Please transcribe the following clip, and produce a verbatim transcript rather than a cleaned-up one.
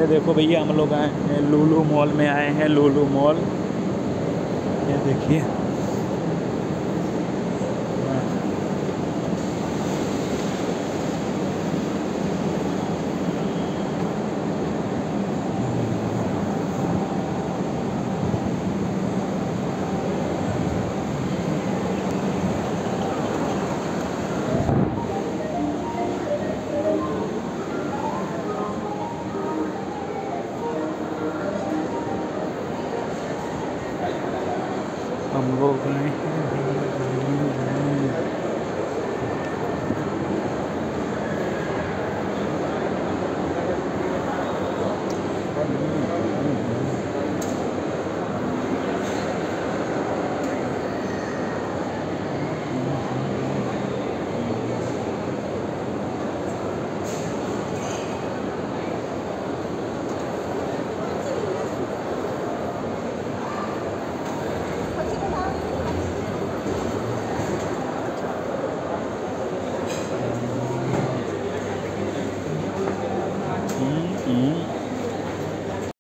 ये देखो भैया हम लोग आए हैं लुलु मॉल में आए हैं, लुलु मॉल। ये देखिए